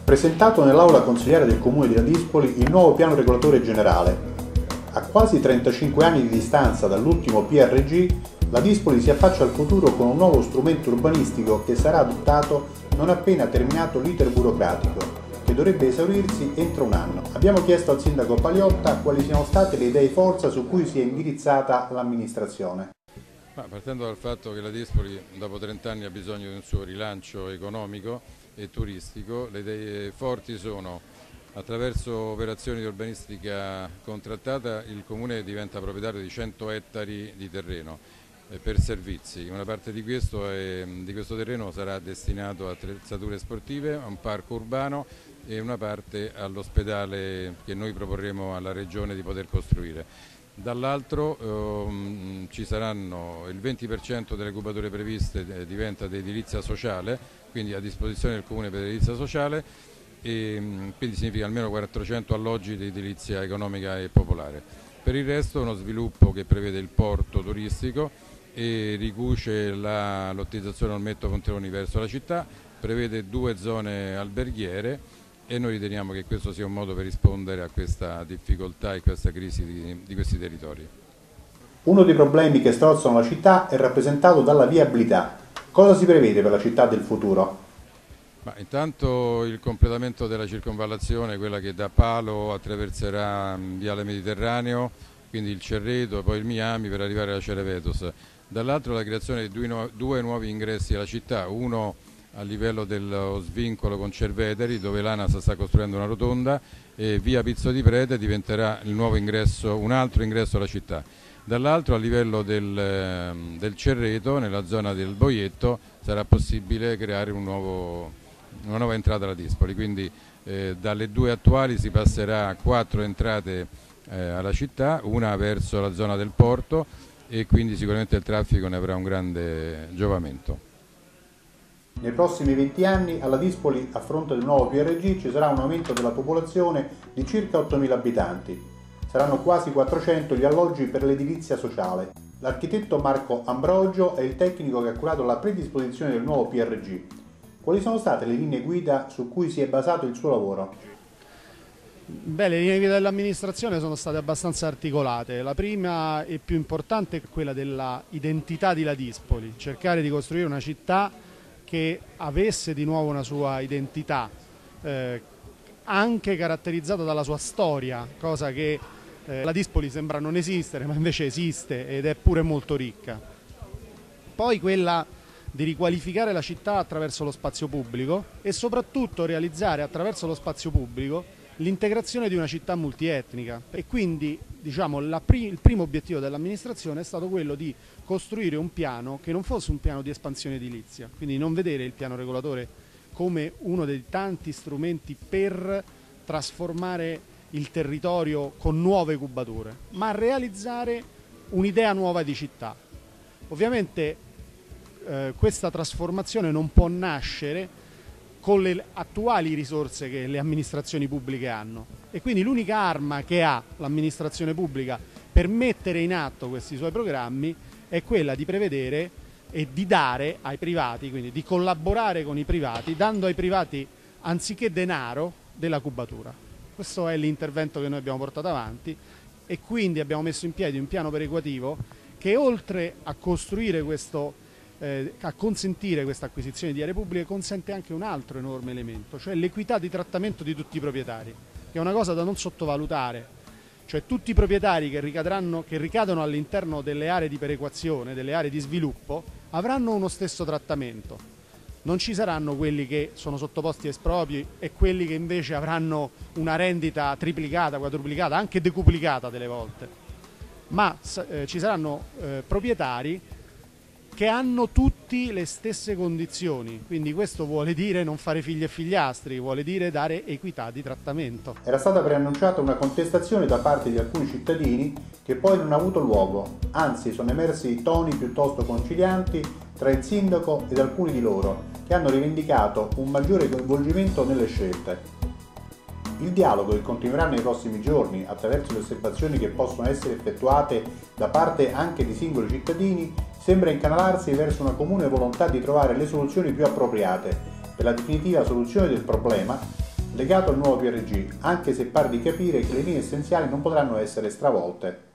Presentato nell'aula consigliare del Comune di Ladispoli il nuovo piano regolatore generale. A quasi 35 anni di distanza dall'ultimo PRG, Ladispoli si affaccia al futuro con un nuovo strumento urbanistico che sarà adottato non appena terminato l'iter burocratico, che dovrebbe esaurirsi entro un anno. Abbiamo chiesto al sindaco Paliotta quali siano state le idee forza su cui si è indirizzata l'amministrazione. Partendo dal fatto che Ladispoli dopo 30 anni ha bisogno di un suo rilancio economico e turistico, le idee forti sono: attraverso operazioni di urbanistica contrattata il Comune diventa proprietario di 100 ettari di terreno per servizi. Una parte di questo terreno sarà destinato a attrezzature sportive, a un parco urbano e una parte all'ospedale che noi proporremo alla Regione di poter costruire. Dall'altro ci saranno il 20% delle cubature previste diventa di edilizia sociale, quindi a disposizione del Comune per l'edilizia sociale, e quindi significa almeno 400 alloggi di edilizia economica e popolare. Per il resto uno sviluppo che prevede il porto turistico e ricuce l'ottimizzazione Olmetto Ponteroni verso la città, prevede 2 zone alberghiere e noi riteniamo che questo sia un modo per rispondere a questa difficoltà e questa crisi di questi territori. Uno dei problemi che strozzano la città è rappresentato dalla viabilità. Cosa si prevede per la città del futuro? Intanto il completamento della circonvallazione, quella che da Palo attraverserà Viale Mediterraneo, quindi il Cerreto e poi il Miami per arrivare alla Cerevetos. Dall'altro la creazione di 2 nuovi ingressi alla città, uno a livello dello svincolo con Cerveteri, dove l'ANAS sta costruendo una rotonda, e via Pizzo di Prete diventerà il nuovo ingresso, un altro ingresso alla città. Dall'altro a livello del Cerreto, nella zona del Boietto, sarà possibile creare una nuova entrata alla Ladispoli, quindi dalle 2 attuali si passerà a 4 entrate alla città, una verso la zona del porto, e quindi sicuramente il traffico ne avrà un grande giovamento. Nei prossimi 20 anni a Ladispoli, a fronte del nuovo PRG, ci sarà un aumento della popolazione di circa 8.000 abitanti. Saranno quasi 400 gli alloggi per l'edilizia sociale. L'architetto Marco Ambrogio è il tecnico che ha curato la predisposizione del nuovo PRG. Quali sono state le linee guida su cui si è basato il suo lavoro? Le linee guida dell'amministrazione sono state abbastanza articolate. La prima e più importante è quella della identità di Ladispoli, cercare di costruire una città che avesse di nuovo una sua identità, anche caratterizzata dalla sua storia, cosa che Ladispoli sembra non esistere, ma invece esiste ed è pure molto ricca. Poi quella di riqualificare la città attraverso lo spazio pubblico e soprattutto realizzare attraverso lo spazio pubblico l'integrazione di una città multietnica, e quindi il primo obiettivo dell'amministrazione è stato quello di costruire un piano che non fosse un piano di espansione edilizia, quindi non vedere il piano regolatore come uno dei tanti strumenti per trasformare il territorio con nuove cubature, ma realizzare un'idea nuova di città. Ovviamente questa trasformazione non può nascere con le attuali risorse che le amministrazioni pubbliche hanno, e quindi l'unica arma che ha l'amministrazione pubblica per mettere in atto questi suoi programmi è quella di prevedere e di dare ai privati, quindi di collaborare con i privati, dando ai privati, anziché denaro, della cubatura. Questo è l'intervento che noi abbiamo portato avanti, e quindi abbiamo messo in piedi un piano perequativo che, oltre a costruire a consentire questa acquisizione di aree pubbliche, consente anche un altro enorme elemento, cioè l'equità di trattamento di tutti i proprietari, che è una cosa da non sottovalutare. Cioè tutti i proprietari che ricadono all'interno delle aree di perequazione, delle aree di sviluppo, avranno uno stesso trattamento. Non ci saranno quelli che sono sottoposti a espropri e quelli che invece avranno una rendita triplicata, quadruplicata, anche decuplicata delle volte, ma ci saranno proprietari che hanno tutti le stesse condizioni, quindi questo vuole dire non fare figli e figliastri, vuole dire dare equità di trattamento. Era stata preannunciata una contestazione da parte di alcuni cittadini che poi non ha avuto luogo, anzi sono emersi toni piuttosto concilianti tra il sindaco ed alcuni di loro, che hanno rivendicato un maggiore coinvolgimento nelle scelte. Il dialogo, che continuerà nei prossimi giorni attraverso le osservazioni che possono essere effettuate da parte anche di singoli cittadini, sembra incanalarsi verso una comune volontà di trovare le soluzioni più appropriate per la definitiva soluzione del problema legato al nuovo PRG, anche se pare di capire che le linee essenziali non potranno essere stravolte.